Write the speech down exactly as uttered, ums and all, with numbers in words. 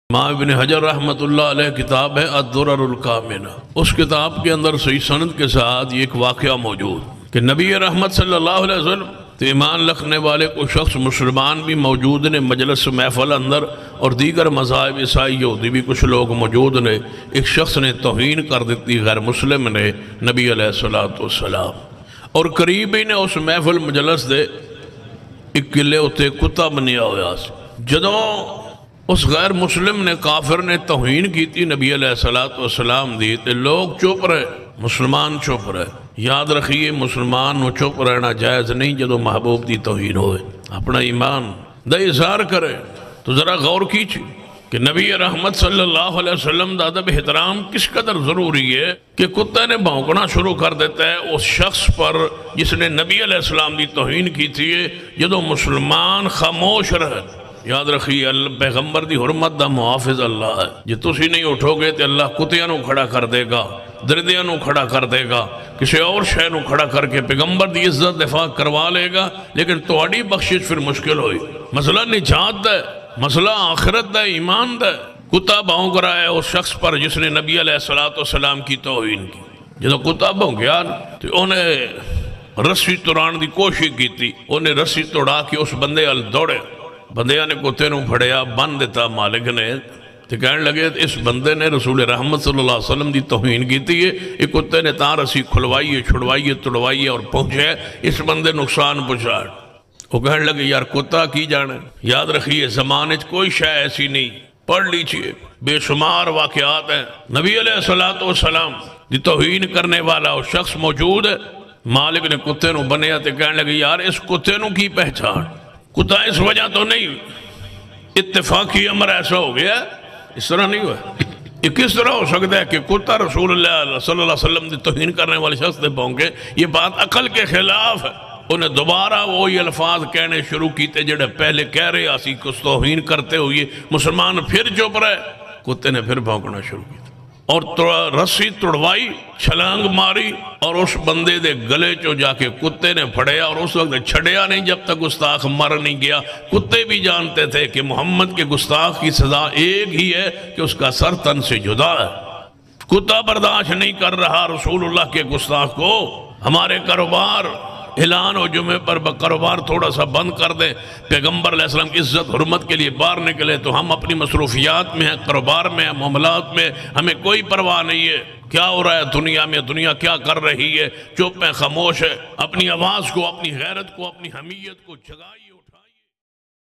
امام ابن حجر رحمۃ اللہ علیہ کتاب ہے الدرر الکامنہ، اس کتاب کے اندر صحیح سند کے ساتھ یہ ایک واقعہ موجود کہ نبی رحمت صلی اللہ علیہ وسلم تو ایمان رکھنے والے کو شخص مسلمان بھی موجود نے مجلس محفل اندر، اور دیگر مذاہب عیسائی یہودی بھی کچھ لوگ موجود نے. ایک شخص نے توہین کر دیتی غیر مسلم نے نبی علیہ الصلوۃ والسلام، اور قریب ہی نے اس محفل مجلس دے ایک قلعے اتنے کتا بنیا ہوا سی. جدوں اس غیر مسلم نے کافر نے توہین کی تھی نبی علیہ الصلوۃ والسلام دی تے لوگ چپ رہے، مسلمان چپ رہے. یاد رکھیے مسلمان نو چپ رہنا جائز نہیں جدو محبوب دی توہین ہوئے، اپنا ایمان دا اظہار کرے. تو ذرا غور کیجیے کہ نبی رحمت صلی اللہ علیہ وسلم دا ادب احترام کس قدر ضروری ہے کہ کتے نے بھونکنا شروع کر دیتا ہے اس شخص پر جس نے نبی علیہ السلام دی توہین کی تھی جدو مسلمان خاموش رہے. یاد رکھیے اللہ پیغمبر دی حرمت دا محافظ اللہ ہے. جی تسی نہیں اٹھو گے تو اللہ کتیاں نو کھڑا کر دے گا، دردیاں نو کھڑا کر دے گا، کسی اور شے نو کھڑا کر کے پیغمبر دی عزت دفاع کروا لے گا. لیکن تہاڈی بخشش پھر مشکل ہوئی. مسئلہ نجات دا ہے، مسئلہ آخرت دا ہے، ایمان دا ہے. کتا بھونک رہا ہے اس شخص پر جس نے نبی علیہ الصلوۃ والسلام کی توہین کی. جدو کتا بھونکیا تو انہیں رسی توڑان دی کوشش کی تھی، انہیں رسی توڑا کے اس بندے ال دوڑے. بندیاں نے کتے نو پھڑیا، بن دیتا مالک نے. تو کہنے لگے اس بندے نے رسول رحمت صلی اللہ علیہ وسلم دی توہین کی تھی، یہ کتے نے تاں رسی کھلوائیے چھڑوائیے توڑوائیے اور پہنچے اس بندے نقصان پہنچا. وہ کہنے لگے یار کتا کی جانے. یاد رکھیے زمانے کوئی شے ایسی نہیں، پڑھ لیجئے بے شمار واقعات ہیں. نبی علیہ الصلوۃ والسلام دی توہین کرنے والا وہ شخص موجود ہے. مالک نے کتے نو بنیا تو کہنے لگے یار اس کتے نو کی پہچان. کتا اس وجہ تو نہیں، اتفاقی امر ایسا ہو گیا، اس طرح نہیں ہوا. یہ کس طرح ہو سکتا ہے کہ کتا رسول اللہ صلی اللہ علیہ وسلم دی توہین کرنے والے شخص دے بھونکے؟ یہ بات عقل کے خلاف ہے. انہیں دوبارہ وہی الفاظ کہنے شروع کیتے جڑے پہلے کہہ رہے آسی کچھ توہین کرتے ہوئے. مسلمان پھر چپ رہے، کتے نے پھر بھونکنا شروع کیا اور رسی توڑوائی، چھلانگ ماری اور اس بندے دے گلے چو جا کے کتے نے پھڑیا. اور اس وقت چھڑیا نہیں جب تک گستاخ مر نہیں گیا. کتے بھی جانتے تھے کہ محمد کے گستاخ کی سزا ایک ہی ہے کہ اس کا سر تن سے جدا ہے. کتا برداشت نہیں کر رہا رسول اللہ کے گستاخ کو. ہمارے کاروبار اعلان و جمعے پر کاروبار تھوڑا سا بند کر دیں، پیغمبر علیہ السلام کی عزت حرمت کے لیے باہر نکلے تو ہم اپنی مصروفیات میں ہیں، کاروبار میں ہیں، معاملات میں، ہمیں کوئی پرواہ نہیں ہے کیا ہو رہا ہے دنیا میں، دنیا کیا کر رہی ہے. چپ ہے، خاموش ہے. اپنی آواز کو، اپنی غیرت کو، اپنی حمیت کو جگائیے.